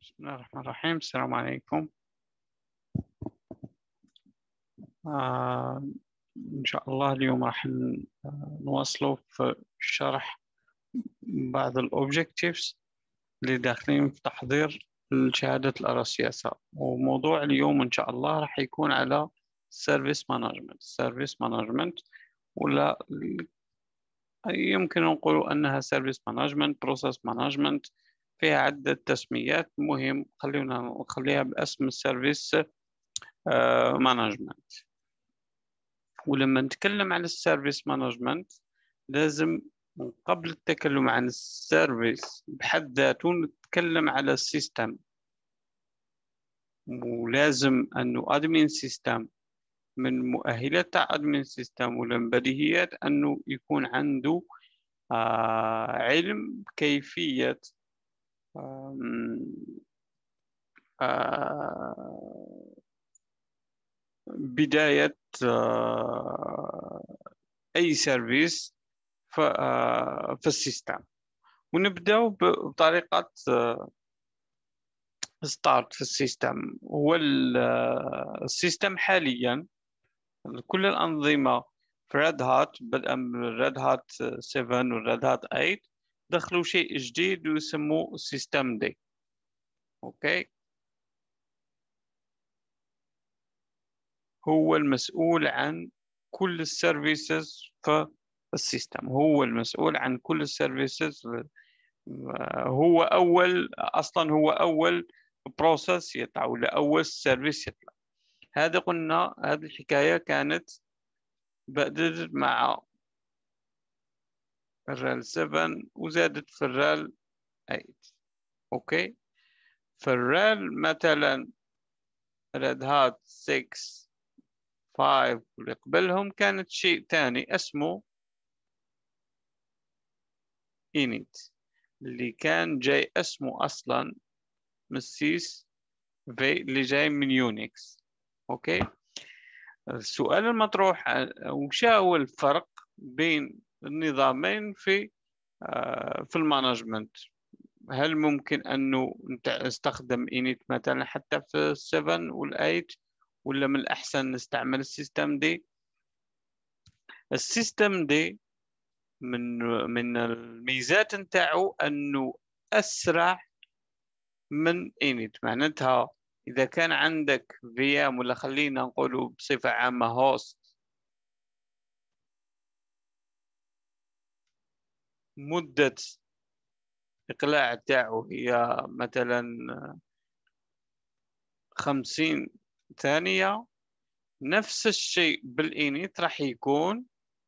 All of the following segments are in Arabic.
بسم الله الرحمن الرحيم. السلام عليكم. إن شاء الله اليوم راح نواصله في شرح بعض الأوبجكتيفز اللي داخلين في تحضير شهادة الRCSA، وموضوع اليوم إن شاء الله راح يكون على Service Management ولا يمكن نقول أنها Service Management Process Management، فيها عدة تسميات. مهم نخليها باسم السيرفيس مانجمنت. ولما نتكلم عن السيرفيس مانجمنت لازم قبل التكلم عن السيرفيس بحد ذاته نتكلم على السيستم، ولازم أنه أدمين سيستم من مؤهلات أدمين سيستم ومن بديهيات أنه يكون عنده علم كيفية بداية أي سيرفيس في السيستم. ونبدأ بطريقة ستارت في السيستم. هو السيستم حاليا كل الأنظمة في ريد هات، بدءا من ريد هات 7 وريد هات 8 دخلوا شيء جديد ويسموه سيستم دي. أوكي، هو المسؤول عن كل السيرفيسز في السيستم، هو المسؤول عن كل السيرفيسز. هو هو أول بروسيس يطلع ولا أول سيرفيس يطلع. هذا قلنا هذه الحكاية كانت بدأت مع الرال 7 وزادت في الرال 8. أوكي، فالرال مثلا ريد هات 6 5 واللي قبلهم كانت شيء ثاني اسمه إينيت، اللي كان جاي اسمه أصلا من السيس في اللي جاي من يونكس. أوكي، السؤال المطروح وش هو الفرق بين النظامين في المانجمنت؟ هل ممكن أنه نستخدم إينيت مثلا حتى في 7 وال8، ولا من الأحسن نستعمل السيستم دي؟ السيستم دي من الميزات نتاعو أنه أسرع من إينيت. معناتها إذا كان عندك VM ولا خلينا نقوله بصفة عامة هوست مدة إقلاع تاعو هي مثلا 50 ثانية، نفس الشيء بالإينيت راح يكون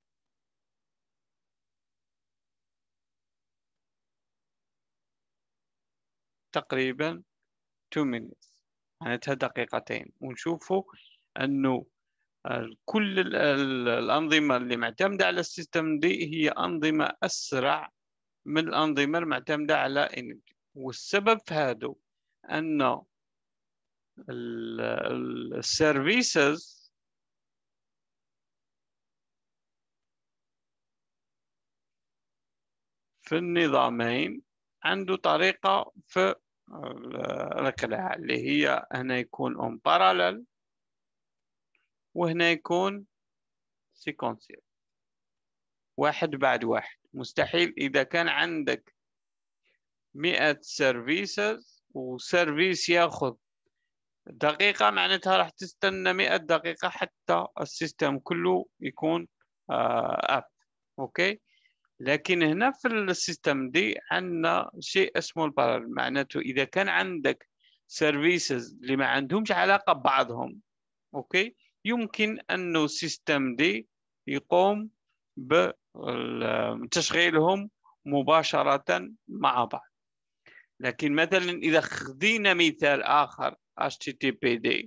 تقريبا 2 minutes، معناتها دقيقتين. ونشوفوا أنه كل الأنظمة اللي معتمدة على السيستم دي هي أنظمة أسرع من الأنظمة المعتمدة على إنت. والسبب في هذا أن السيرفيسز في النظامين عنده طريقة في الإقلاع، اللي هي هنا يكون on parallel وهنا يكون sequential، واحد بعد واحد. مستحيل إذا كان عندك 100 سيرفيسز وسيرفيس ياخذ دقيقة، معناتها راح تستنى 100 دقيقة حتى السيستم كله يكون أب. أوكي، لكن هنا في السيستم دي عندنا شيء اسمه البارل. معناته إذا كان عندك سيرفيسز اللي ما عندهمش علاقة ببعضهم، أوكي، يمكن أنه السيستم دي يقوم بتشغيلهم مباشرة مع بعض. لكن مثلا إذا خذينا مثال آخر HTTPD،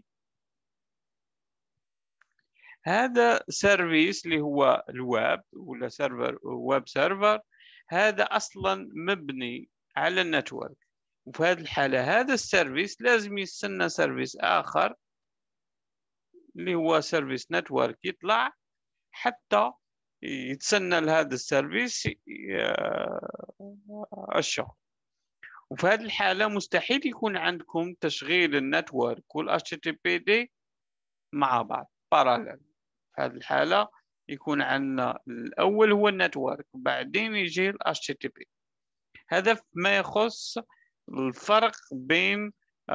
هذا سيرفيس اللي هو الويب ولا سيرفر ويب سيرفر، هذا أصلا مبني على النتورك. وفي هذه الحالة هذا السيرفيس لازم يستنى سيرفيس آخر اللي هو سيرفيس نتورك يطلع حتى يتسنى لهذا السيرفيس الشغل. وفي هذه الحالة مستحيل يكون عندكم تشغيل النتورك وال HTTPD مع بعض parallel. في هذه الحالة يكون عندنا الأول هو النتورك وبعدين يجي ال HTTP. هذا ما يخص الفرق بين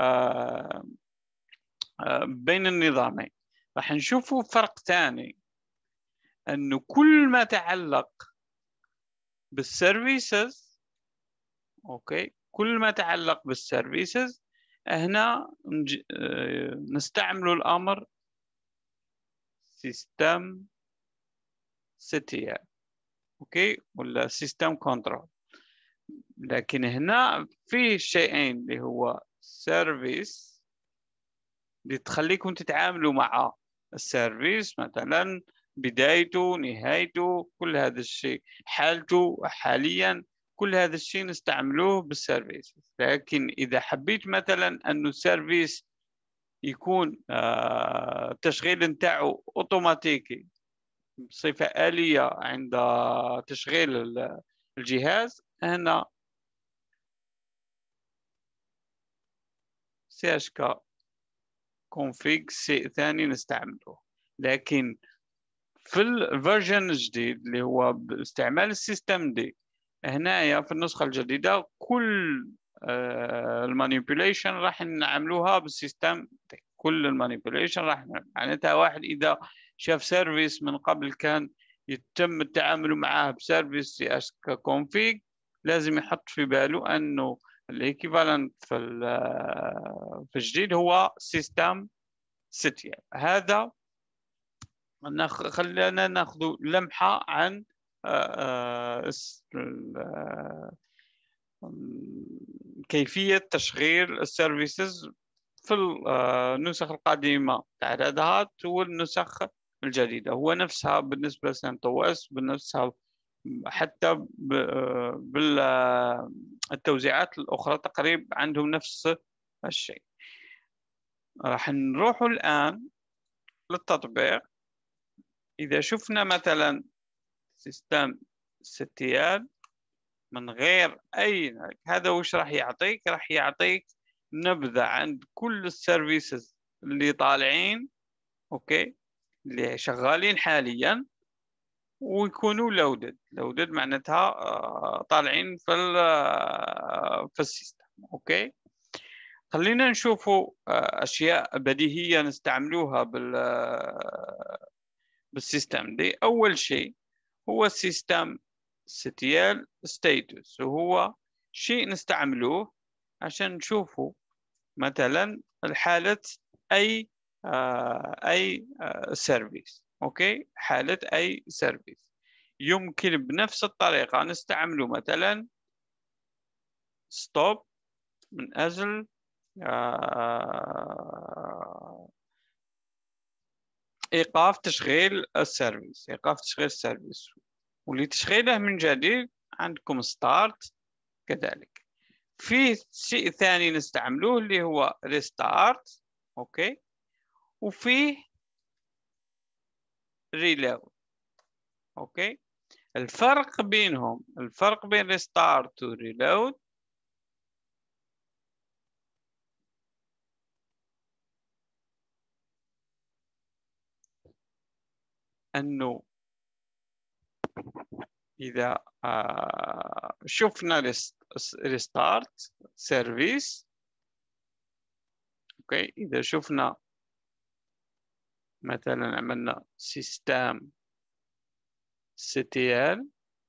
بين النظامين. راح نشوفوا فرق ثاني، أنه كل ما تعلق بالسيرفيسز، أوكي، كل ما تعلق بالسيرفيسز هنا نستعمل الأمر سيستم ستير، أوكي، ولا سيستم كنترول. لكن هنا في شيئين اللي هو سيرفيس اللي تخليكم تتعاملوا مع السيرفيس، مثلا بدايته نهايته كل هذا الشيء، حالته حاليا، كل هذا الشيء نستعملوه بالسيرفيس. لكن إذا حبيت مثلا أنه السيرفيس يكون تشغيل نتاعو اوتوماتيكي بصفة آلية عند تشغيل الجهاز، هنا CHK config شيء ثاني نستعمله. لكن في الفيرجن الجديد اللي هو باستعمال السيستم دي، هنايا في النسخة الجديدة كل المانيبيوليشن راح نعملوها بالسيستم دي. كل المانيبيوليشن راح معناتها واحد إذا شاف سيرفيس من قبل كان يتم التعامل معاه بسيرفيس كونفيج، لازم يحط في باله أنه الايكيفالنت في الجديد هو سيستم ستير. هذا خلينا ناخذ لمحة عن كيفية تشغيل السيرفيسز في النسخ القديمة تاع ريد هات والنسخ الجديدة. هو نفسها بالنسبة لسنتوس، بنفسها حتى بالتوزيعات الأخرى تقريبا عندهم نفس الشيء. راح نروح الآن للتطبيق. إذا شفنا مثلا سيستم ستيال من غير أي، هذا وش راح يعطيك؟ راح يعطيك نبذة عند كل السيرفيسز اللي طالعين، أوكي، اللي شغالين حاليا ويكونوا لودد معناتها طالعين في السيستم. أوكي، خلينا نشوفوا أشياء بديهية نستعملوها بالسيستم دي. أول شيء هو السيستم ستيال ستاتوس، وهو شيء نستعملوه عشان نشوفوا مثلا الحالة أي سيرفيس. أوكي، حالة أي سيرفيس يمكن بنفس الطريقة نستعمله مثلا ستوب من أجل إيقاف تشغيل السيرفيس، إيقاف تشغيل السيرفيس، ولتشغيله من جديد عندكم ستارت. كذلك في شيء ثاني نستعملوه اللي هو ريستارت، أوكي، وفيه ريلود. أوكي، الفرق بينهم، الفرق بين ريستارت وريلود أنه إذا شفنا ريستارت سيرفيس، أوكي، إذا شفنا مثلا عملنا سيستم ستيال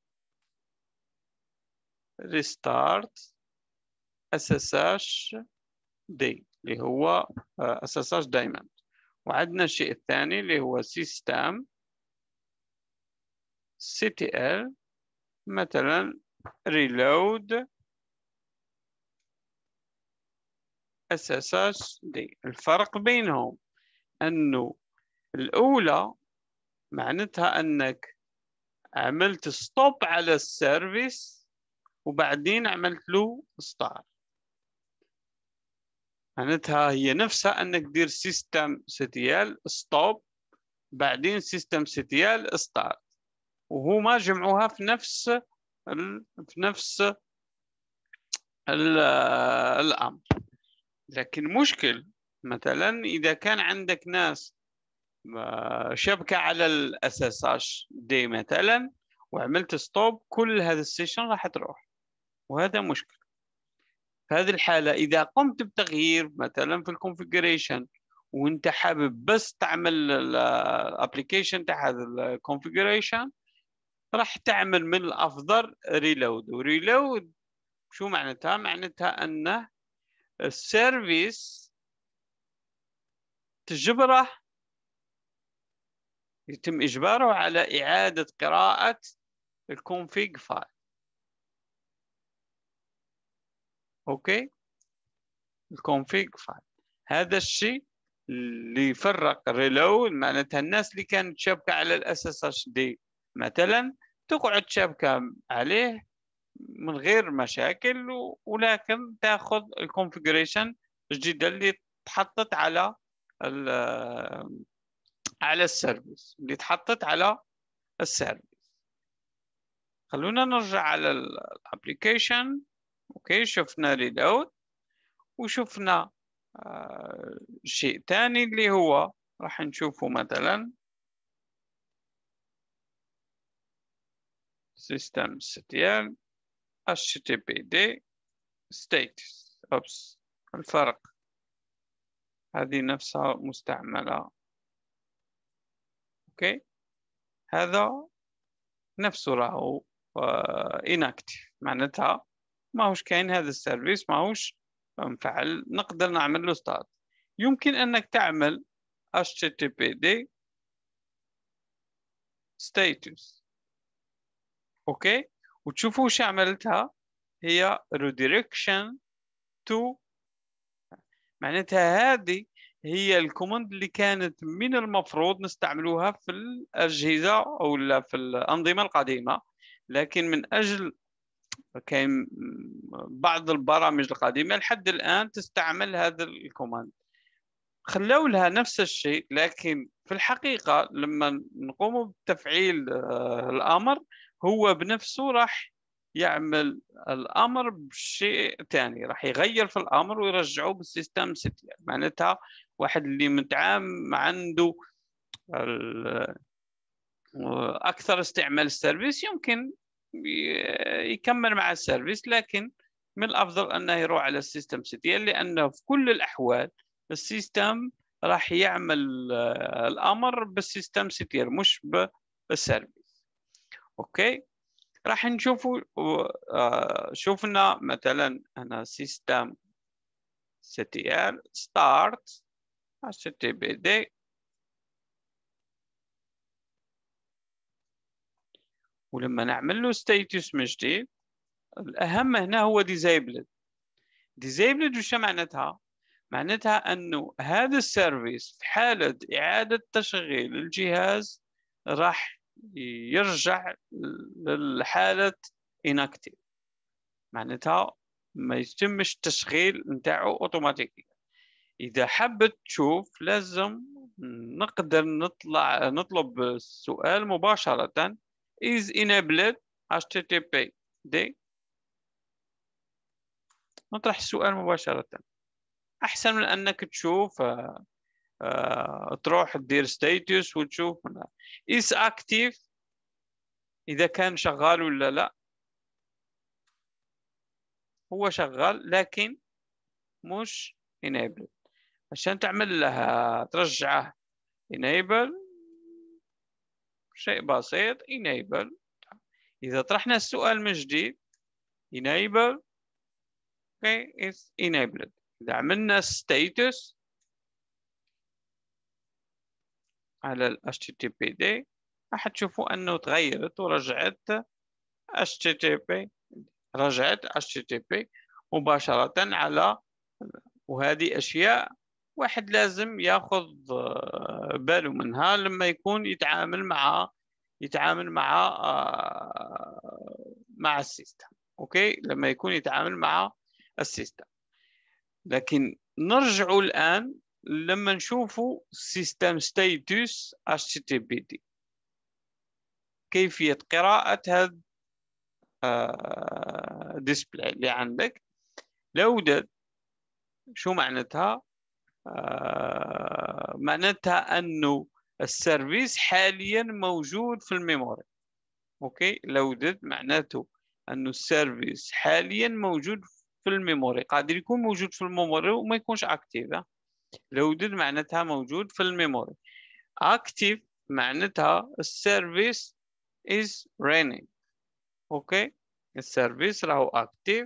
ريستارت SSH دي اللي هو SSH دايما، وعندنا الشيء الثاني اللي هو سيستم CTL مثلا reload SSH دي. الفرق بينهم أنه الأولى معناتها أنك عملت ستوب على السيرفيس وبعدين عملت له ستارت، معناتها هي نفسها أنك دير سيستم CTL ستوب بعدين سيستم CTL ستارت، وهما جمعوها في نفس الأمر. لكن مشكل مثلا إذا كان عندك ناس شبكة على الأساس اش دي مثلا، وعملت ستوب، كل هذا السيشن راح تروح، وهذا مشكل. في هذه الحالة إذا قمت بتغيير مثلا في الكونفيجريشن وانت حابب بس تعمل الابلكيشن تاع هذا الكونفيجريشن، راح تعمل من الأفضل ريلود. وريلود شو معناتها؟ معناتها أنه السيرفيس تجبره، يتم إجباره على إعادة قراءة الكونفيج فايل. أوكي، الكونفيج فايل هذا الشيء اللي يفرق الريلود. معناتها الناس اللي كانت شابكة على الأساس اتش دي مثلا تقعد شابكة عليه من غير مشاكل، ولكن تاخذ الكونفيجريشن الجديدة اللي تحطت على السيرفيس، اللي تحطت على السيرفيس. خلونا نرجع على الابليكيشن. اوكي، شفنا ريلود وشفنا شيء ثاني اللي هو راح نشوفه مثلا systemctl httpd status. أوبس، الفرق هذه نفسها مستعملة. اوكي، هذا نفسه راهو inactive، معناتها ماهوش كاين هذا السيرفيس، ماهوش مفعل، نقدر نعمل له ستارت. يمكن انك تعمل httpd status. اوكي، وتشوفوا وش عملتها، هي redirection to. معناتها هذه هي الكوماند اللي كانت من المفروض نستعملوها في الأجهزة أو لا في الأنظمة القديمة، لكن من أجل كاين بعض البرامج القديمة لحد الآن تستعمل هذا الكوماند، خلوا لها نفس الشيء. لكن في الحقيقة لما نقوم بتفعيل الأمر، هو بنفسه راح يعمل الأمر بشيء ثاني، راح يغير في الأمر ويرجعه بالسيستم سيتي. معناتها واحد اللي متعامل عنده أكثر استعمال السيرفيس يمكن يكمل مع السيرفيس، لكن من الأفضل أنه يروح على السيستم سيتي، لأنه في كل الأحوال السيستم راح يعمل الأمر بالسيستم سيتير مش بالسيرفيس. أوكي، راح نشوفوا شفنا مثلا أنا سيستم سيتير ستارت httpd. ولما نعمل له ستيتس من جديد، الأهم هنا هو disable. disabled وش معناتها؟ معناتها أنه هذا السيرفيس في حالة إعادة تشغيل الجهاز راح يرجع للحالة inactive، معناتها ما يتمش التشغيل نتاعه اوتوماتيكي. إذا حبت تشوف لازم نقدر نطلب السؤال مباشرة is enabled httpd، نطرح السؤال مباشرة أحسن من أنك تشوف تروح تدير ستيتس وتشوف is active إذا كان شغال ولا لا. هو شغال لكن مش enable. عشان تعمل لها ترجعه enable شيء بسيط enable. إذا طرحنا السؤال من جديد enable okay is enabled. إذا عملنا status على ال HTTPD راح تشوفوا أنه تغيرت ورجعت HTTP، رجعت HTTP مباشرة على. وهذه أشياء واحد لازم ياخذ باله منها لما يكون يتعامل مع السيستم. اوكي، لما يكون يتعامل مع السيستم. لكن نرجعوا الآن لما نشوفوا سيستم ستاتس HTTPD، كيفية قراءة هذا ديسبلاي اللي عندك. loaded شو معناتها؟ معناتها انه السيرفيس حاليا موجود في الميموري. اوكي، loaded معناته انه السيرفيس حاليا موجود في الميموري، قادر يكون موجود في الميموري وما يكونش اكتيف. loaded معناتها موجود في الميموري. active معناتها السيرفيس is running. اوكي، السيرفيس راهو active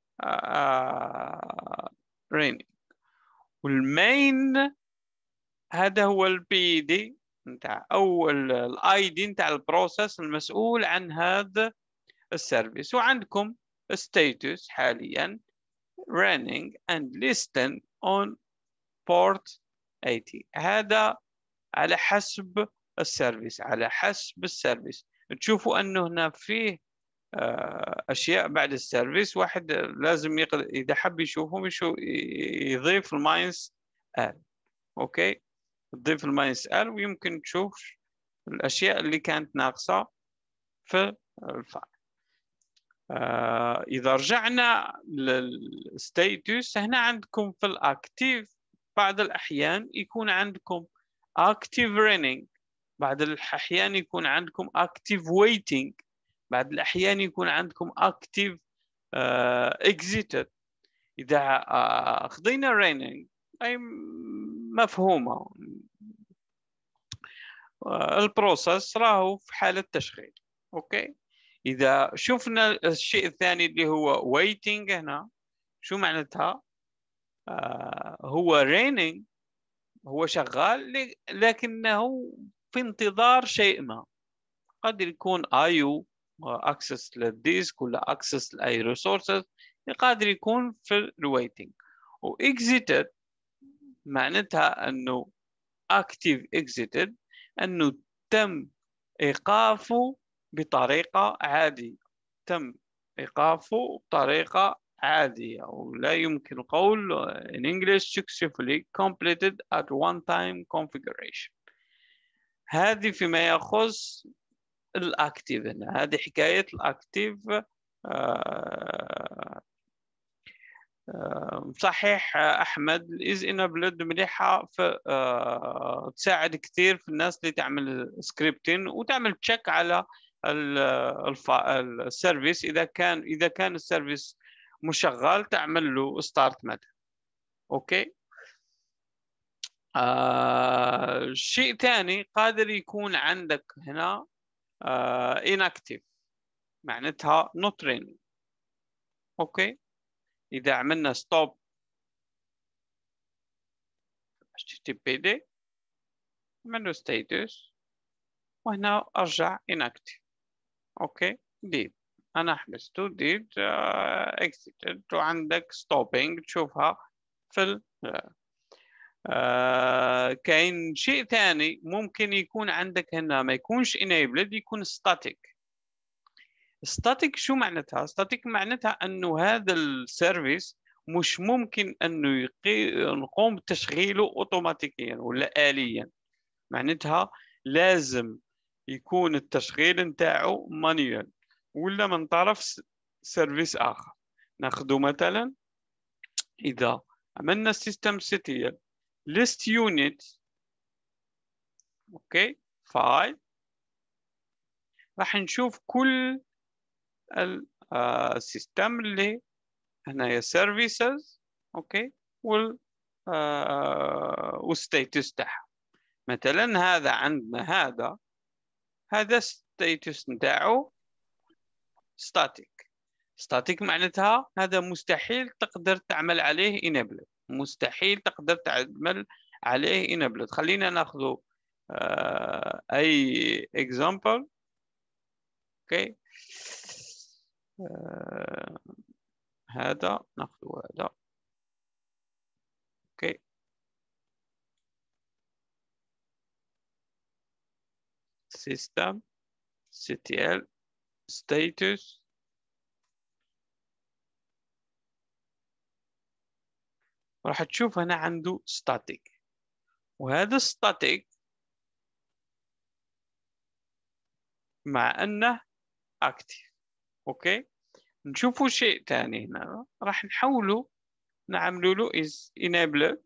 running. والمين هذا هو البي دي نتاع او الاي دي نتاع البروسيس المسؤول عن هذا السيرفيس. وعندكم status حاليا running and listed on port 80. هذا على حسب السيرفيس، على حسب السيرفيس. تشوفوا انه هنا فيه اشياء بعد السيرفيس. واحد لازم اذا حب يشوفهم يضيف الماينس ال. اوكي، تضيف الماينس ال ويمكن تشوف الاشياء اللي كانت ناقصه في الفايل. اذا رجعنا للستيتوس، هنا عندكم في الاكتيف بعض الاحيان يكون عندكم active running، بعض الأحيان يكون عندكم active waiting، بعض الأحيان يكون عندكم active exited. إذا خذينا running أي مفهومة، البروسيس راهو في حالة تشغيل. أوكي، إذا شفنا الشيء الثاني اللي هو waiting، هنا شو معناتها؟ هو running، هو شغال لكنه في انتظار شيء ما. قد يكون ايو اكسس للديسك ولا اكسس لاي ريسورسز، قادر يكون في الويتنج. واكزيتد معناتها انه اكتيف اكزيتد، انه تم ايقافه بطريقه عاديه، تم ايقافه بطريقه عاديه، ولا يمكن القول in English successfully completed at one time configuration. هذه فيما يخص الاكتيف. هنا هذه حكايه الاكتيف. صحيح احمد، الايز انابلد مليحه في تساعد كثير في الناس اللي تعمل سكريبتين وتعمل تشيك على السيرفيس. اذا كان السيرفيس مشغل تعمل له ستارت مثلا. اوكي، شيء ثاني قادر يكون عندك هنا inactive، معناتها not running. اوكي، اذا عملنا stop httpd عملنا status وهنا ارجع inactive. اوكي، did انا حبسته did exited، وعندك stopping تشوفها في كاين شيء ثاني ممكن يكون عندك هنا ما يكونش enabled، يكون static. static شو معناتها؟ static معناتها انه هذا السيرفيس مش ممكن انه نقوم بتشغيله اوتوماتيكيا ولا آليا. معناتها لازم يكون التشغيل نتاعو مانيوال ولا من طرف سيرفيس اخر. ناخذ مثلا اذا عملنا سيستم سيتيل ليست يونت، اوكي، فايل، راح نشوف كل السيستم اللي هنا سيرفيسز. اوكي، وال والستيتس تاعها. مثلا هذا عندنا هذا ستيتس نتاعو ستاتيك. ستاتيك معناتها هذا مستحيل تقدر تعمل عليه enable، مستحيل تقدر تعمل عليه enable. خلينا ناخذ اي example. اوكي، هذا ناخذ هذا. اوكي، system ctl status، راح تشوف هنا عنده static، وهذا static مع انه active. اوكي، نشوفوا شيء ثاني هنا، راح نحوله نعملوا له is enabled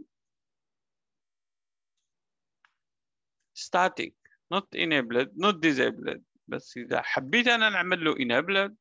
static not enabled not disabled. بس إذا حبيت أنا نعمل له enabled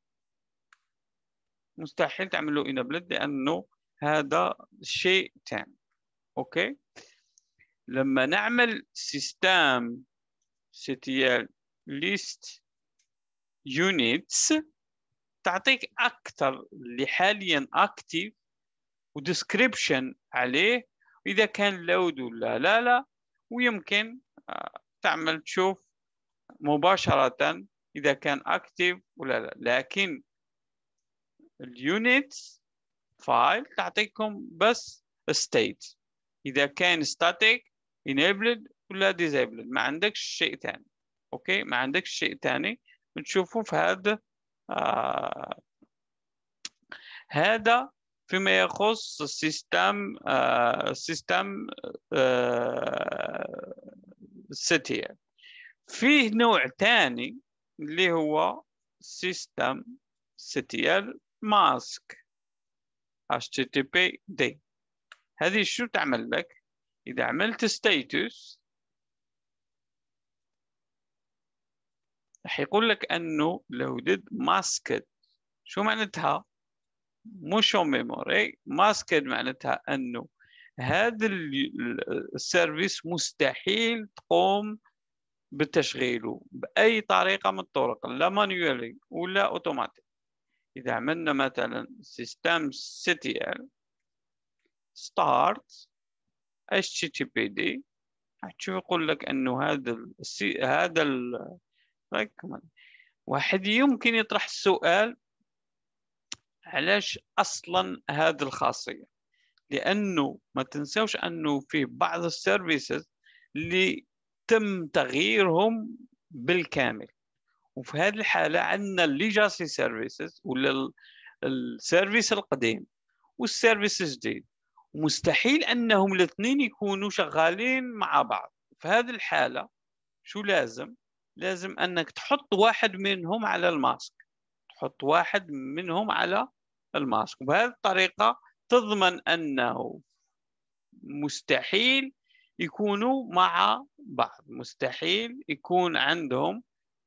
مستحيل تعمل له enabled لأنه هذا شيء ثاني. أوكي، لما نعمل system ctl list units تعطيك أكثر اللي حاليا active وديسكريبشن عليه، إذا كان لود ولا لا، ويمكن تعمل تشوف مباشرة إذا كان أكتيف ولا لا. لكن اليونت فايل تعطيكم بس state إذا كان static enabled ولا disabled، ما عندكش شيء ثاني. أوكي، ما عندكش شيء ثاني نشوفه في هذا. هذا فيما يخص السيستم CTL. فيه نوع ثاني اللي هو سيستم CTL ماسك HTTPD. هذه شو تعمل لك؟ إذا عملت ستاتوس راح يقول لك أنه loaded masked. شو معناتها؟ مش ميموري ماسكد، معناتها أنه هذا السيرفيس مستحيل تقوم بتشغيله بأي طريقة من الطرق، لا مانيولي ولا أوتوماتيك. إذا عملنا مثلا سيستم CTL start HTTPD هتشوف يقول لك أنه هذا واحد يمكن يطرح السؤال علاش أصلا هذه الخاصية؟ لأنه ما تنسوش أنه في بعض السيرفيسز اللي تم تغييرهم بالكامل، وفي هذه الحالة عندنا الليجاسي سيرفيسز ولا السيرفيس القديم والسيرفيس الجديد، مستحيل أنهم الاثنين يكونوا شغالين مع بعض. في هذه الحالة شو لازم؟ لازم أنك تحط واحد منهم على الماسك، تحط واحد منهم على الماسك، وبهذه الطريقة تضمن أنه مستحيل يكونوا مع بعض، مستحيل يكون عندهم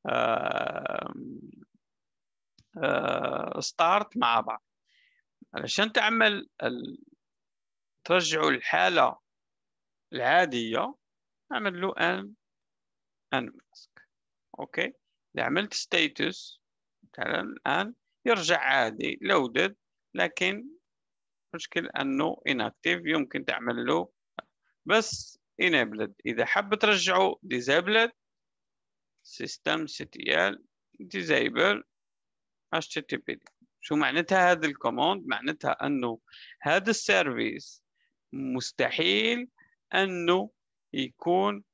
ستارت مع بعض. علشان تعمل ترجعوا الحالة العادية اعمل له ان ماسك. اوكي، إذا عملت ستاتوس مثلا الآن يرجع عادي لودد، لكن مشكل أنه inactive يمكن تعمل له بس enabled. إذا حب ترجعه disabled system CTL disable HTTPD. شو معناتها هذا الكوماند؟ معناتها أنه هذا السيرفيس مستحيل أنه يكون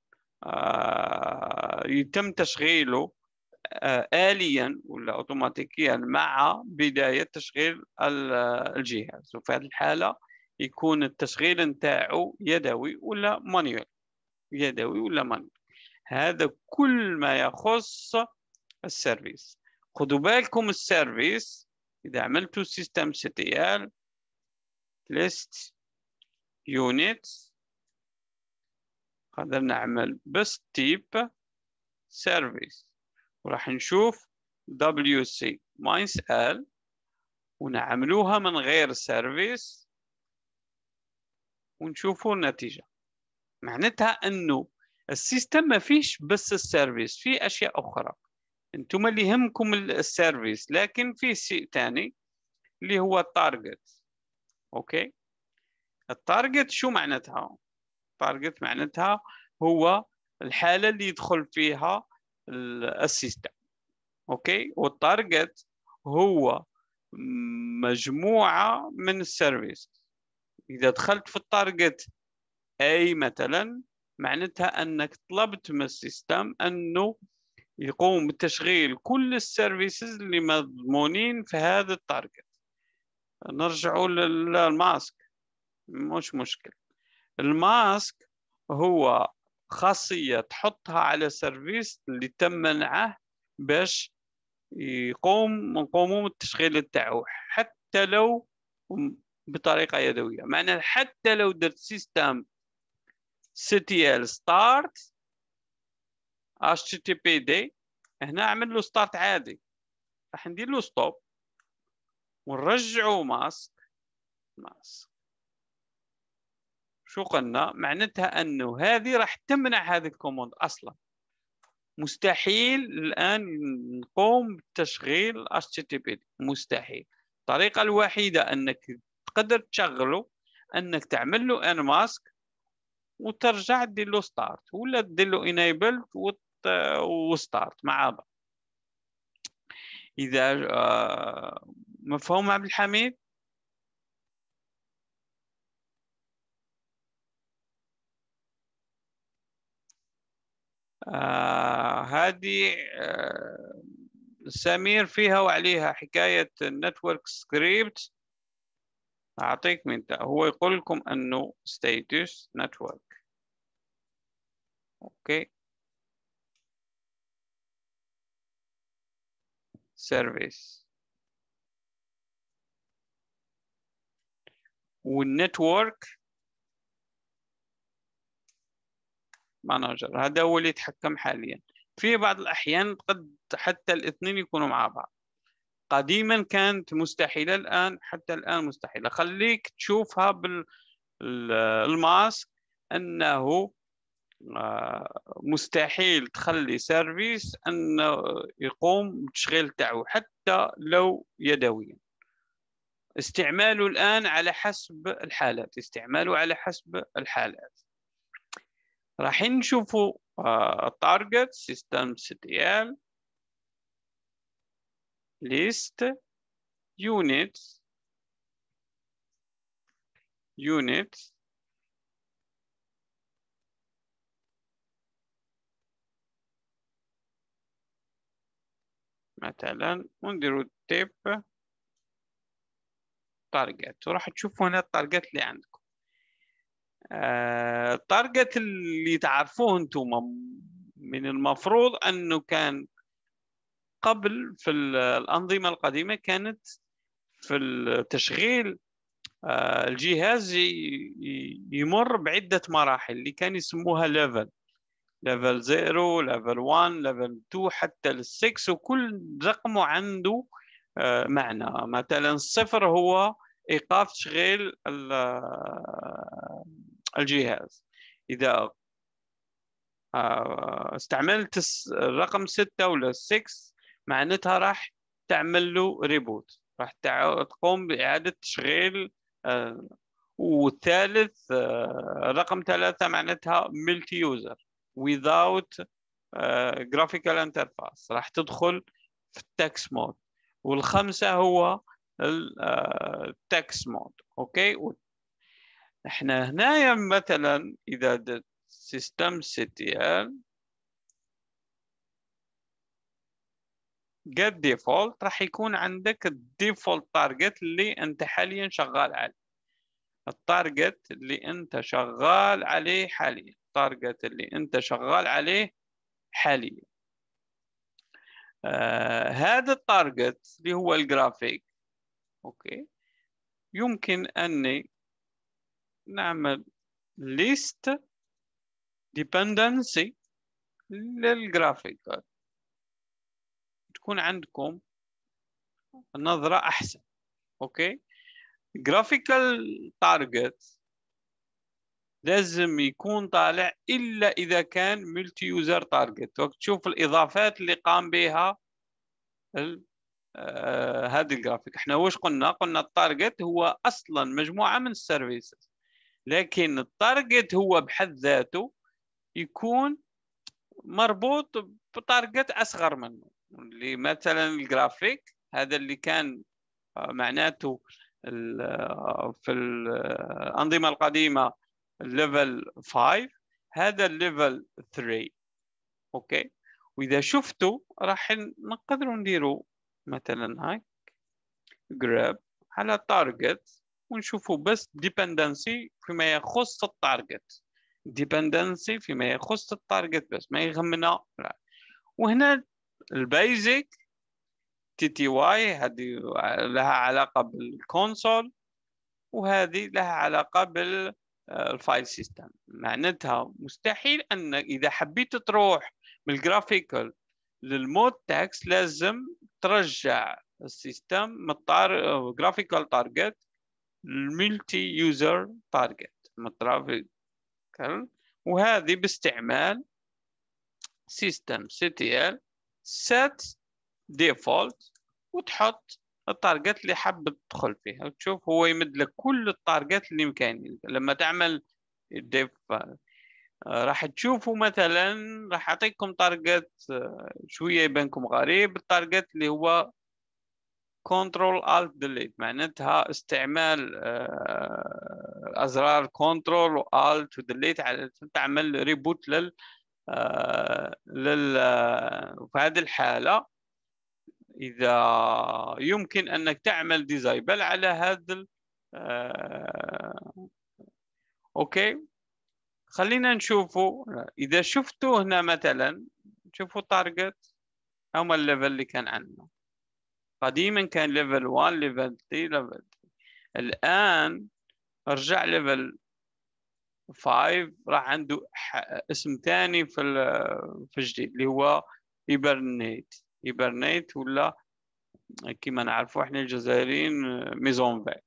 يتم تشغيله آليا ولا أوتوماتيكيا مع بداية تشغيل الجهاز، وفي هذه الحالة يكون التشغيل نتاعو يدوي ولا مانيوال، يدوي ولا مانيوال. هذا كل ما يخص السيرفيس. خدوا بالكم السيرفيس إذا عملتوا سيستم CTL list units قدرنا نعمل بس تيب سيرفيس، وراح نشوف WC -L ونعملوها من غير سيرفيس ونشوفوا النتيجة. معناتها أنه السيستم ما فيش بس السيرفيس، في أشياء أخرى. أنتم اللي يهمكم السيرفيس، لكن في شيء ثاني اللي هو التارجت. أوكي، التارجت شو معناتها؟ التارجت معناتها هو الحالة اللي يدخل فيها السيستم. أوكي، والتارجت هو مجموعة من السيرفيس. إذا دخلت في التارجت أي مثلا معناتها أنك طلبت من السيستم أنه يقوم بتشغيل كل السيرفيسز اللي مضمونين في هذا التارجت. نرجعوا للماسك، مش مشكلة. الماسك هو خاصية تحطها على سيرفيس اللي تم منعه باش نقوموا بالتشغيل تاعو حتى لو بطريقه يدويه. معنى حتى لو درت سيستم CTL ستارت HTTPD، هنا اعمل له ستارت عادي، راح ندير له ستوب ونرجعه ماسك. شو قلنا؟ معناتها انه هذه راح تمنع هذه الكوموند اصلا. مستحيل الان نقوم بتشغيل HTTPD، مستحيل. الطريقه الوحيده انك تقدر تشغله انك تعمل له ان ماسك وترجع تدير له ستارت، ولا تدير له انيبل وستارت مع بعض. اذا مفهوم عبد الحميد؟ هذه سمير فيها وعليها حكاية النتورك سكريبت. أعطيك من هو يقول لكم أنه status network. أوكي، service والنتورك مانجر، هذا هو اللي يتحكم حاليا. في بعض الأحيان قد حتى الاثنين يكونوا مع بعض. قديما كانت مستحيلة، الآن حتى الآن مستحيلة. خليك تشوفها بالماسك أنه مستحيل تخلي سيرفيس أنه يقوم بالتشغيل تاعو حتى لو يدويا. استعماله الآن على حسب الحالات، استعماله على حسب الحالات. راح نشوفوا التارجت سيستم CTL list units مثلا، ونديروا تيب تارجت، وراح تشوفوا هنا التارجت اللي عندكم. التارجت اللي تعرفوه انتم من المفروض انه كان قبل في الأنظمة القديمة كانت في التشغيل الجهاز يمر بعدة مراحل اللي كان يسموها ليفل 0 ليفل 1 ليفل 2 حتى ل6، وكل رقم عنده معنى. مثلا 0 هو إيقاف تشغيل الجهاز. إذا استعملت الرقم 6 ولا 6 معناتها راح تعمل له ريبوت، راح تقوم بإعادة تشغيل. والثالث رقم 3 معناتها ملتي يوزر without graphical interface، راح تدخل في التكست مود. والخمسة هو التكست مود. اوكي، احنا هنا مثلا اذا سيستم CTL get default راح يكون عندك الديفولت تارجت اللي انت حاليا شغال عليه. التارجت اللي انت شغال عليه حاليا، التارجت اللي انت شغال عليه حاليا. هذا التارجت اللي هو الجرافيك. اوكي، يمكن اني نعمل list dependency للجرافيك، تكون عندكم نظرة احسن. اوكي، جرافيكال تارجت لازم يكون طالع الا اذا كان ملتي يوزر تارجت. وقت تشوف الاضافات اللي قام بها هذه الجرافيك. احنا وش قلنا التارجت هو اصلا مجموعه من السيرفيسز، لكن التارجت هو بحد ذاته يكون مربوط بتارجت اصغر منه. اللي مثلا الجرافيك هذا اللي كان معناته في الأنظمة القديمة الليفل 5، هذا الليفل 3. اوكي، واذا شفتوا راح نقدروا نديروا مثلا هاي جراب على تارجت ونشوفوا بس ديبندنسي فيما يخص التارجت، ديبندنسي فيما يخص التارجت بس، ما يهمنا. وهنا البيزك TTY هذه لها علاقة بالكونسول، وهذه لها علاقة بالفايل سيستم. معناتها مستحيل أن إذا حبيت تروح من الجرافيكال للمود تكست لازم ترجع السيستم من جرافيكال تارجت الملتي يوزر تارجت وهذه باستعمال سيستم CTL set default، وتحط التارجت اللي حاب تدخل فيه، وتشوف هو يمد لك كل التارجت اللي يمكن. لما تعمل ديف راح تشوفوا مثلا، راح اعطيكم تارجت شويه يبانكم غريب، التارجت اللي هو كنترول الت ديليت، معناتها استعمال ازرار كنترول والت وديليت على تعمل ريبوت في هذه الحاله اذا يمكن انك تعمل ديزايبل على هذا اوكي. خلينا نشوفوا، اذا شفتوا هنا مثلا، شوفوا تارجت هم الليفل اللي كان عندنا قديما، كان ليفل 1 ليفل 3 ليفل، الان رجع ليفل 5، راح عنده اسم ثاني في الجديد اللي هو هيبرنيت ولا كما نعرفوا احنا الجزائريين ميزون في.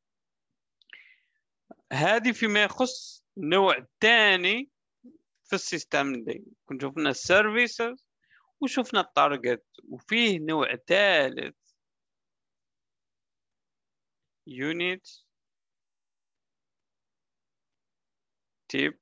هذه فيما يخص النوع الثاني في السيستم دي. كنت شفنا السيرفيسز وشفنا التارجت، وفيه نوع ثالث يونت تيب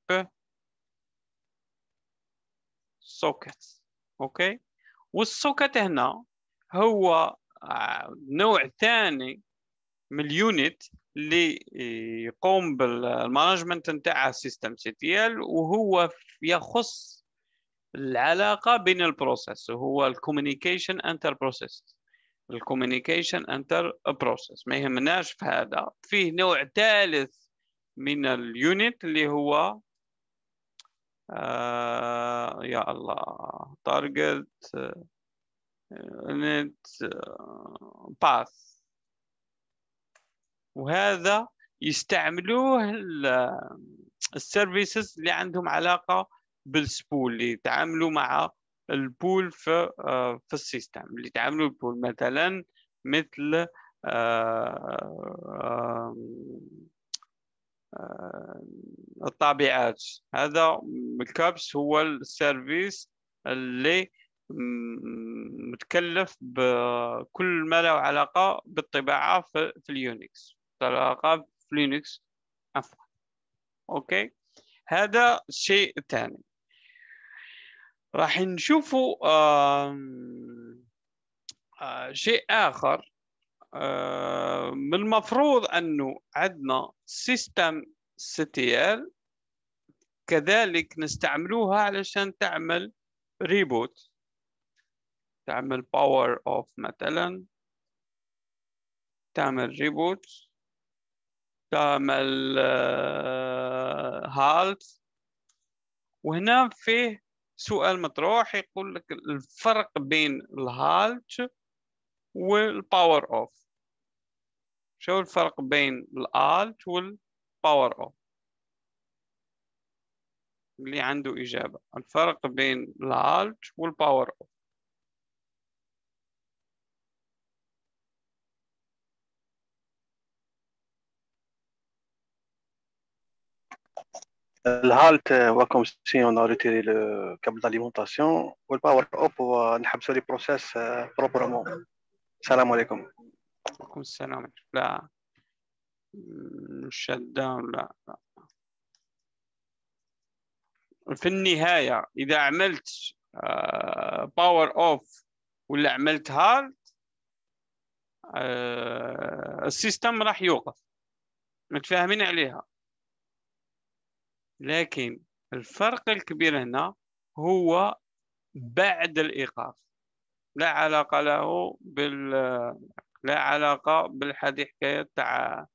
سوكت. اوكي، والسوكت هنا هو نوع ثاني من اليونت اللي يقوم بالمانجمنت نتاع السيستم CTL، وهو يخص العلاقة بين البروسيس، وهو الكوميونيكيشن انتر بروسيس. الكوميونيكيشن انتر بروسيس ما يهمناش في هذا. فيه نوع ثالث من اليونت اللي هو يا الله تارجت نت باث، وهذا يستعملوه السيرفيسز اللي عندهم علاقة بالسبول، اللي يتعاملوا مع البول في السيستم، اللي يتعاملوا البول مثلا مثل الطابعات. هذا الكابس هو السيرفيس اللي متكلف بكل ما له علاقة بالطباعة في اليونكس، علاقة في لينكس عفوا. اوكي، هذا الشيء الثاني. راح نشوفوا شيء آخر. من المفروض أنه عندنا سيستم CTL كذلك نستعملوها علشان تعمل ريبوت، تعمل باور اوف مثلا، تعمل ريبوت، تعمل هالت. وهنا فيه سؤال مطروح يقول لك الفرق بين الهالت والباور اوف. شو الفرق بين الالت والباور اوف؟ اللي عنده إجابة، الفرق بين الالت والباور اوف. الهالت هو كوم سي اون ريتيري لو كابل داليمونطاسيون، والباور اوب هو نحبسو لي بروسيس بروبرمون. السلام عليكم. وعليكم السلام. لا شت داون، لا. في النهاية إذا عملت باور اوف ولا عملت هالت السيستم راح يوقف، متفاهمين عليها. لكن الفرق الكبير هنا هو بعد الإيقاف، لا علاقة له لا علاقة بالحديث حكاية تاع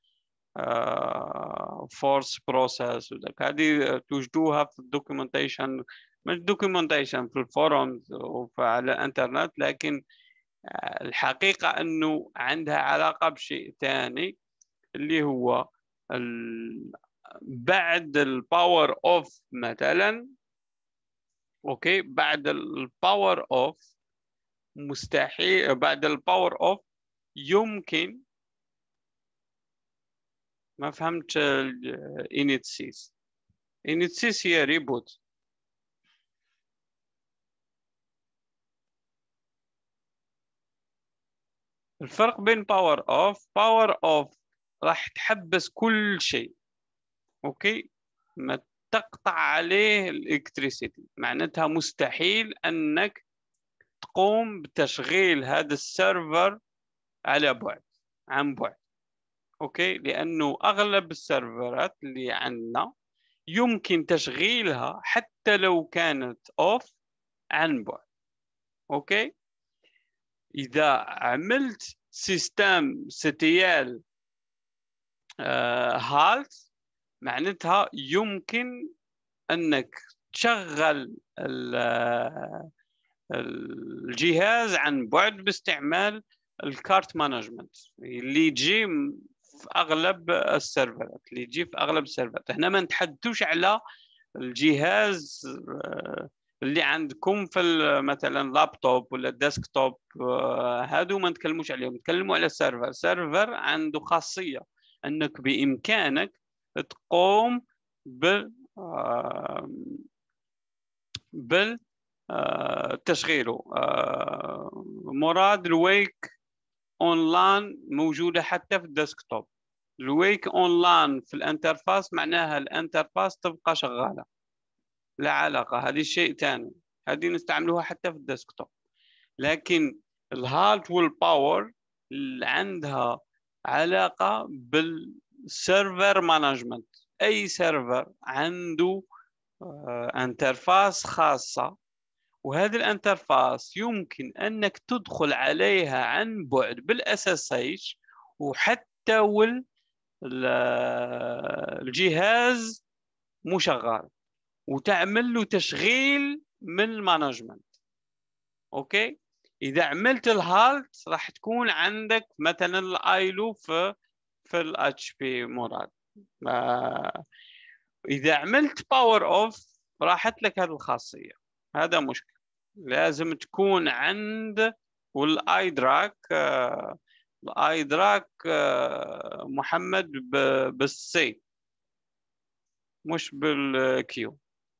فورس بروسيس. هذه توجدوها في الدوكيومنتيشن، مش دوكيومنتيشن، في الفورums وعلى الانترنت، لكن الحقيقة أنه عندها علاقة بشيء ثاني اللي هو بعد الباور أوف مثلا، أوكي، بعد الباور أوف مستحيل، بعد الباور أوف يمكن، ما فهمت إنيتسيس. إنيتسيس هي ريبوت. الفرق بين باور أوف راح تحبس كل شيء، أوكي، ما تقطع عليه الإلكتريسيتي، معناتها مستحيل أنك تقوم بتشغيل هذا السيرفر على بعد، عن بعد، أوكي، لأنه أغلب السيرفرات اللي عندنا يمكن تشغيلها حتى لو كانت أوف عن بعد، أوكي. إذا عملت سيستم ستيال هالت، معناتها يمكن أنك تشغل الجهاز عن بعد باستعمال الكارت مانجمنت اللي يجي في أغلب السيرفرات، هنا ما نتحدثوش على الجهاز اللي عندكم في مثلا لابتوب ولا ديسكتوب، هادو ما نتكلموش عليهم، نتكلموا على سيرفر عنده خاصية أنك بإمكانك تقوم تشغيله. مراد الويك اونلاين موجوده حتى في الديسكتوب. الويك اونلاين في الانترفاس معناها الانترفاس تبقى شغاله، لا علاقه، هذه شيء ثاني، هذه نستعملوها حتى في الديسكتوب. لكن الهالت والباور عندها علاقه بالسيرفر مانجمنت. اي سيرفر عنده انترفاس خاصه، وهذه الانترفاس يمكن انك تدخل عليها عن بعد بالاساسيش، وحتى الجهاز مشغل، وتعمل له تشغيل من المانجمنت، اوكي. اذا عملت الهالت راح تكون عندك مثلا الايلو في الاتش بي مراد. اذا عملت باور اوف راحت لك هذه الخاصيه، هذا مشكل. لازم تكون عند والايدراك، الايدراك محمد بالسي مش بالكيو،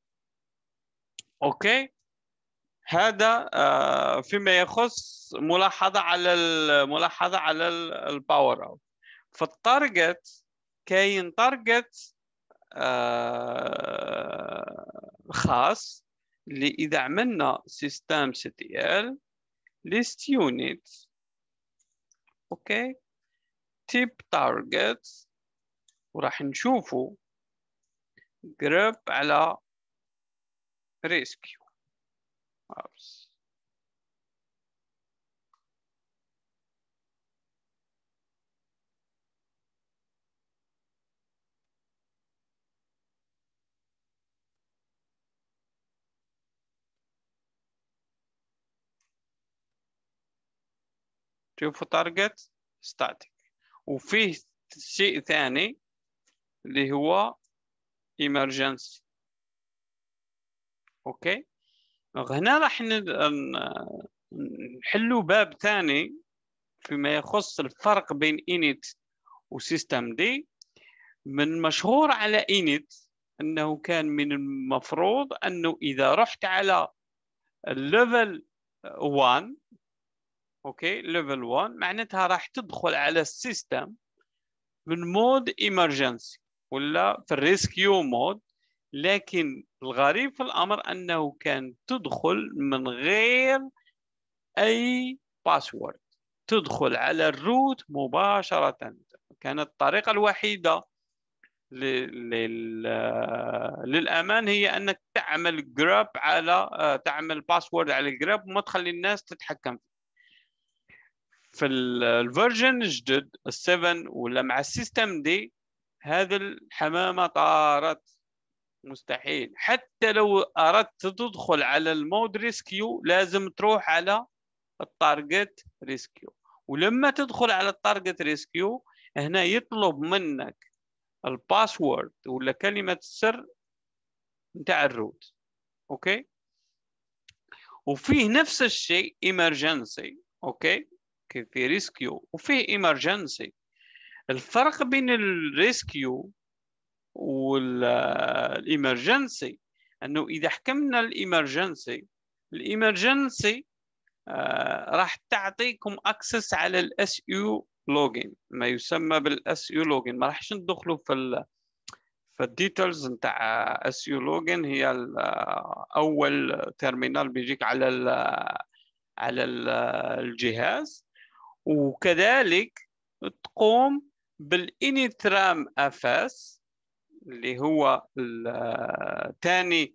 اوكي. هذا فيما يخص ملاحظه على الباور اوت. في التارجت كاين تارجت خاص اللي اذا عملنا سيستم سي تي ال list unit، اوكي، تيب تارجت، وراح نشوفوا جروب على ريسكيو. شوفوا تارجت ستاتيك، وفيه شيء ثاني اللي هو emergency، اوكي. هنا راح نحلوا باب ثاني فيما يخص الفرق بين init وسيستم دي. من مشهور على init انه كان من المفروض انه اذا رحت على الليفل 1، اوكي، ليفل 1 معناتها راح تدخل على السيستم من مود ايمرجنسي ولا في الريسكيو مود. لكن الغريب في الامر انه كان تدخل من غير اي باسورد، تدخل على الروت مباشره. كانت الطريقه الوحيده للامان هي انك تعمل جراب على تعمل باسورد على الجراب وما تخلي الناس تتحكم فيه. في الفيرجن الجديد ال7 ولا مع السيستم دي هذه الحمامه طارت، مستحيل. حتى لو اردت تدخل على المود ريسكيو لازم تروح على التارجت ريسكيو. ولما تدخل على التارجت ريسكيو هنا يطلب منك الباسورد ولا كلمة السر نتاع الروت. اوكي. وفيه نفس الشيء emergency. اوكي، كيف في ريسكيو وفيه emergency. الفرق بين الريسكيو والإمرجنسي أنه إذا حكمنا الإمرجنسي راح تعطيكم أكسس على الأس يو لوجين، ما يسمى بالأس يو لوجين. ما راحش ندخلوا في الديتيلز نتاع اس يو لوجين. هي أول تيرمينال بيجيك على الجهاز، وكذلك تقوم بالإنيترام أفاس اللي هو الثاني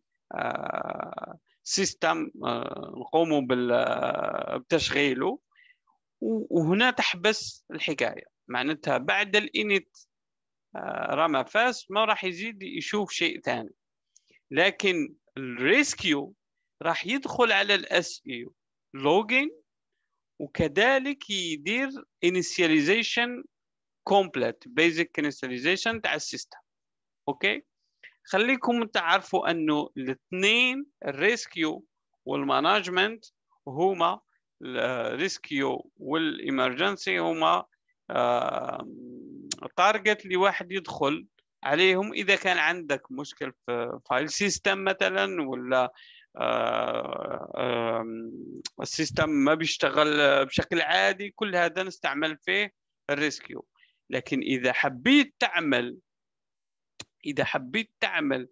سيستم نقوموا بتشغيله. وهنا تحبس الحكاية، معناتها بعد الإنيت رام أفاس ما راح يزيد يشوف شيء ثاني. لكن الريسكيو راح يدخل على الاس اي لوجين وكذلك يدير initialization complete basic initialization تاع السيستم. اوكي، خليكم تعرفوا انه الاثنين الريسكيو والمانجمنت هما الريسكيو والإمرجنسي هما تارجت لواحد يدخل عليهم اذا كان عندك مشكل في فايل سيستم مثلا، ولا السيستم ما بيشتغل بشكل عادي. كل هذا نستعمل فيه الريسكيو. لكن اذا حبيت تعمل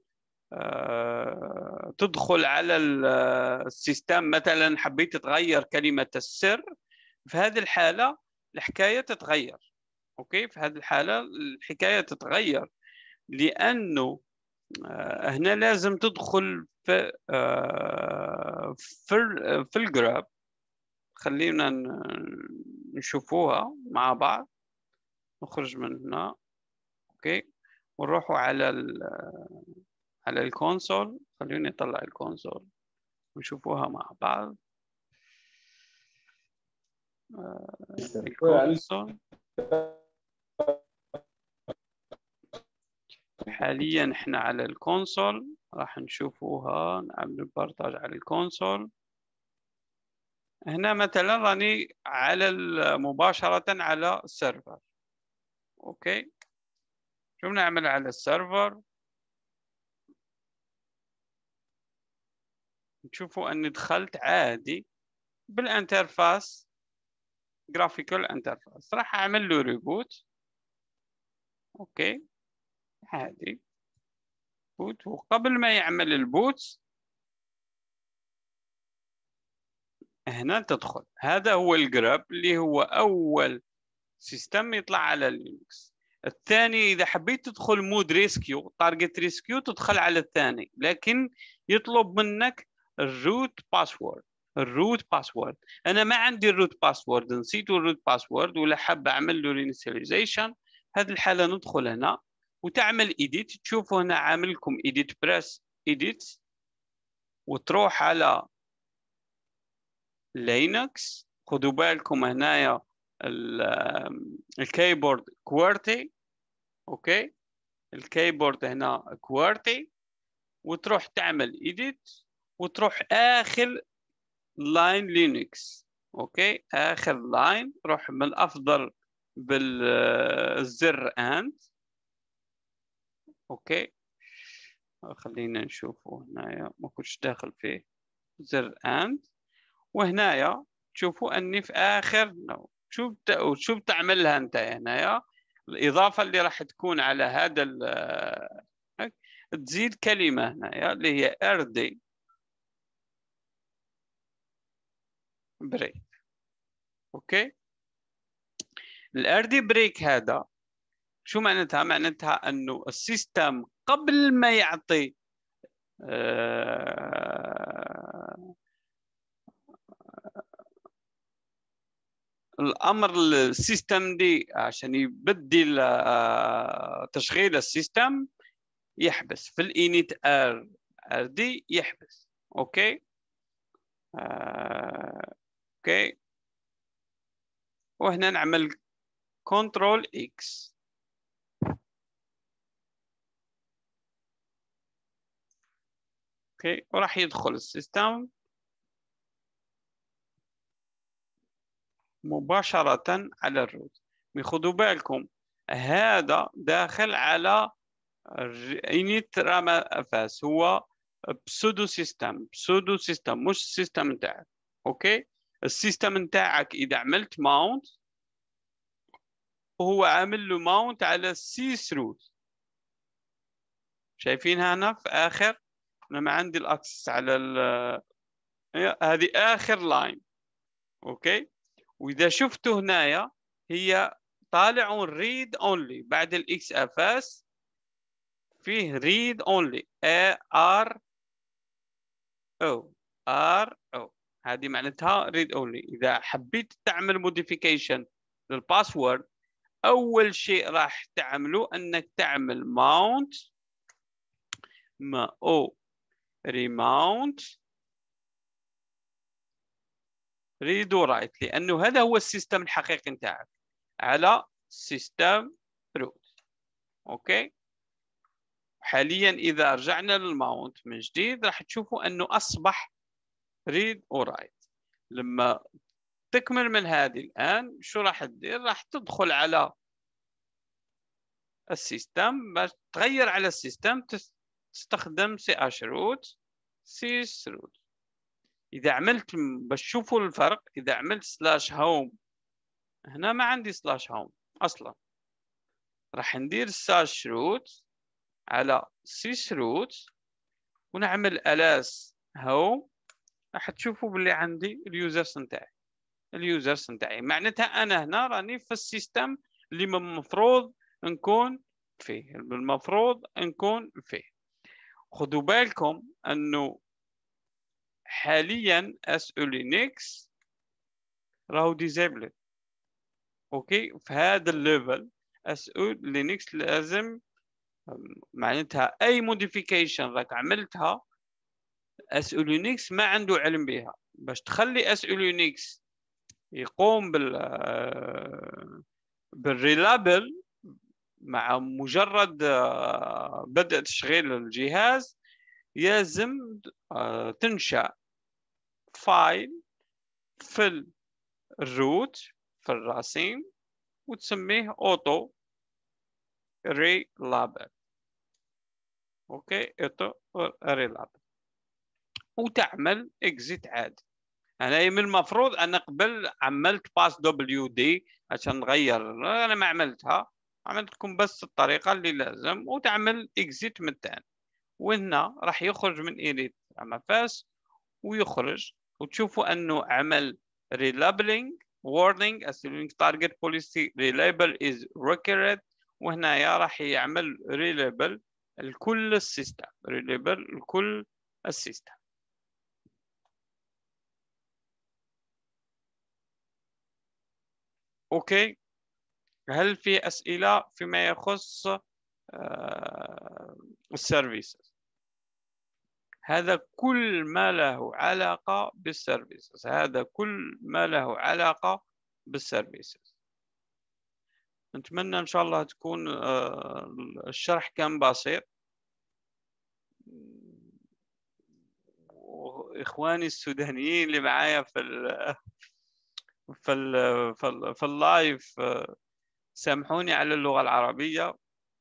تدخل على السيستم مثلا، حبيت تغير كلمة السر، في هذه الحالة الحكاية تتغير. اوكي، في هذه الحالة الحكاية تتغير لأنه هنا لازم تدخل في الجراب. خلينا نشوفوها مع بعض. نخرج من هنا. اوكي، ونروحوا على الكونسول. خليني اطلع الكونسول ونشوفوها مع بعض. الكونسول حاليا احنا على الكونسول، راح نشوفوها. نعمل بارتاج على الكونسول. هنا مثلا راني على مباشرة على السيرفر. اوكي، شو بنعمل على السيرفر؟ تشوفوا اني دخلت عادي بالانترفاس، جرافيكال انترفاس. راح اعمل له ريبوت. اوكي، عادي بوت. وقبل ما يعمل البوت هنا تدخل. هذا هو الجراب اللي هو اول سيستم يطلع على لينكس. الثاني اذا حبيت تدخل مود ريسكيو تارجت ريسكيو تدخل على الثاني، لكن يطلب منك الروت باسورد. انا ما عندي الروت باسورد، نسيت الروت باسورد ولا حاب اعمل له رينيشاليزيشن. هذه الحاله ندخل هنا وتعمل ايديت. تشوفوا هنا عامل لكم ايديت بريس ايديت، وتروح على لينكس. خذوا بالكم هنايا الكيبورد كوارتي. اوكي، الكيبورد هنا كوارتي، وتروح تعمل ايديت وتروح اخر لاين لينكس. اوكي، اخر لاين روح من الافضل بالزر اند. اوكي، خلينا نشوفه هنايا ما كنتش داخل فيه زر اند. وهنايا تشوفوا اني في اخر شو بتعملها انت هنايا. الاضافه اللي راح تكون على هذا تزيد كلمه هنايا اللي هي ردي بريك. اوكي، الردي بريك هذا شو معناتها؟ معناتها انه السيستم قبل ما يعطي الامر السيستم دي عشان يبدل تشغيل السيستم يحبس في الانيت ار دي يحبس. اوكي اوكي، وهنا نعمل كنترول اكس. اوكي، وراح يدخل السيستم مباشرة على الروت. خذوا بالكم هذا داخل على init رامفاس، هو بسودو سيستم مش السيستم نتاعك. اوكي، السيستم نتاعك اذا عملت ماونت وهو عامل له ماونت على سيس روت. شايفين هنا في اخر، انا ما عندي الاكسس على هذه اخر لاين. اوكي، واذا شفتوا هنايا هي طالعون ريد اونلي بعد الاكس افاس فيه ريد اونلي ار او هذه معناتها ريد اونلي. اذا حبيت تعمل موديفيكيشن للباسورد اول شيء راح تعمله انك تعمل ماونت ريماونت ريد ورايت، لانه هذا هو السيستم الحقيقي نتاعك على سيستم روت. اوكي، حاليا اذا رجعنا للماونت من جديد راح تشوفوا انه اصبح ريد ورايت. لما تكمل من هذه الان شو راح تدير؟ راح تدخل على السيستم باش تغير على السيستم، تستخدم CH root سيس روت. اذا عملت باش تشوفوا الفرق، اذا عملت سلاش هوم، هنا ما عندي سلاش هوم اصلا، راح ندير سلاش روت على سيس روت ونعمل الاس هوم، راح تشوفوا باللي عندي اليوزرز نتاعي. معناتها انا هنا راني في السيستم اللي المفروض نكون فيه. خذوا بالكم انه حاليا SU Linux راهو ديزيبل. اوكي، في هذا الليفل SU Linux لازم معناتها اي موديفيكيشن راك عملتها SU Linux ما عنده علم بها. باش تخلي SU Linux يقوم بالريلابل مع مجرد بدء تشغيل الجهاز، لازم تنشأ فايل في الروت في الراسين وتسميه اوتو ريلابل. اوكي، اوتو ريلابل وتعمل اكزيت عادي. انا من المفروض انا قبل عملت باس دبليو دي عشان نغير، انا ما عملتها، عملت لكم بس الطريقه اللي لازم، وتعمل اكزيت من الثاني. وهنا راح يخرج من إيديت رامفاس ويخرج، وتشوفوا انه عمل relabeling warning assuming target policy relabel is required. وهنا راح يعمل relabel لكل السيستم. اوكي، هل في اسئله فيما يخص السيرفيسز؟ هذا كل ما له علاقة بالسيرفيسز. نتمنى إن شاء الله تكون الشرح كان بسيط. إخواني السودانيين اللي معايا في اللايف سامحوني على اللغة العربية،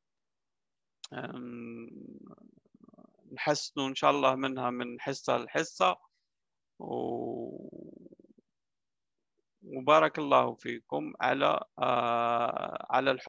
نحسنوا إن شاء الله منها من حصة لحصة. وبارك الله فيكم على الحضور.